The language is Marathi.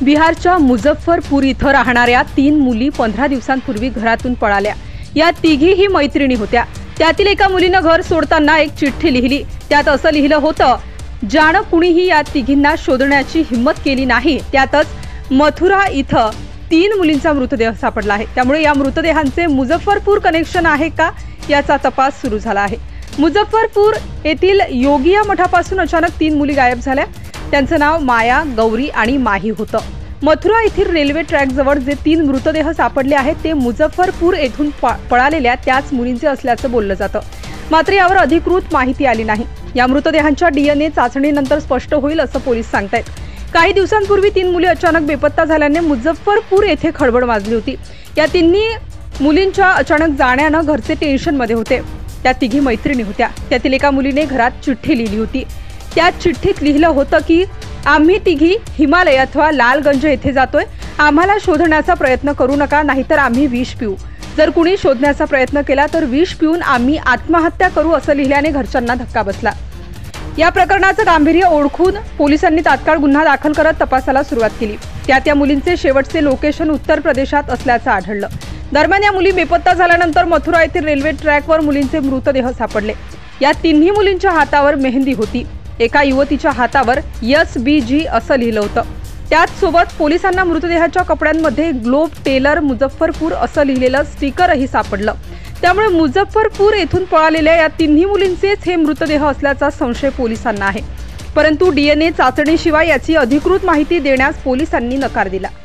बिहारच्या मुझफ्फरपूर इथं राहणाऱ्या 3 मुली 15 दिवसांपूर्वी घरातून पळाल्या। या तिघीही मैत्रिणी होत्या। त्यातील एका मुलीने घर सोडताना एक चिठ्ठी लिहिली। त्यात असं लिहिलं होतं, ज्यानं कुणीही या तिघींना शोधण्याची हिम्मत केली नाही त्यातच मथुरा इथं 3 मुलींचा मृतदेह सापडला आहे। त्यामुळे या मृतदेहांचे मुझफ्फरपूर कनेक्शन आहे का याचा तपास सुरू झाला आहे। मुझफ्फरपूर येथील योगिया मठापासून अचानक 3 मुली गायब झाल्या। त्यांचं नाव माया, गौरी आणि माही होतं। मथुरा येथील रेल्वे ट्रॅक जवळ जे 3 मृतदेह सापडले आहेत ते मुझफ्फरपूर येथून पळालेल्या त्याच मुलींचे असल्याचं बोललं जातं। मात्र यावर अधिकृत माहिती आली नाही। या मृतदेहांच्या DNA चाचणीनंतर स्पष्ट होईल असं पोलीस सांगतायत। काही दिवसांपूर्वी 3 मुली अचानक बेपत्ता झाल्याने मुझफ्फरपूर येथे खळबळ माजली होती। या 3 मुलींच्या अचानक जाण्यानं घरचे टेन्शनमध्ये होते। त्या तिघी मैत्रिणी होत्या। त्यातील एका मुलीने घरात चिठ्ठी लिहिली होती। त्या चिठ्ठीत लिहिलं होतं की आम्ही तिघी हिमालय अथवा लालगंज येथे जातोय। आम्हाला शोधण्याचा प्रयत्न करू नका, नाहीतर आम्ही विष पिऊ। जर कुणी शोधण्याचा प्रयत्न केला तर विष पिऊन आम्ही आत्महत्या करू असं लिहिल्याने घरच्यांना धक्का बसला। या प्रकरणाचं गांभीर्य ओळखून पोलिसांनी तात्काळ गुन्हा दाखल करत तपासाला सुरुवात केली। त्या मुलींचे शेवटचे लोकेशन उत्तर प्रदेशात असल्याचं आढळलं। दरम्यान या मुली बेपत्ता झाल्यानंतर मथुरा येथील रेल्वे ट्रॅकवर मुलींचे मृतदेह सापडले। या 3 मुलींच्या हातावर मेहंदी होती। एका युवतीच्या हातावर SBG असं लिहिलं होतं। त्याच सोबत पोलिसांना मृतदेहाच्या कपड्यांमध्ये ग्लोब टेलर मुझफ्फरपूर असं लिहिलेलं स्टिकरही सापडलं। त्यामुळे मुझफ्फरपूर येथून पळालेल्या या 3 मुलींचेच हे मृतदेह असल्याचा संशय पोलिसांना आहे। परंतु DNA चाचणीशिवाय याची अधिकृत माहिती देण्यास पोलिसांनी नकार दिला।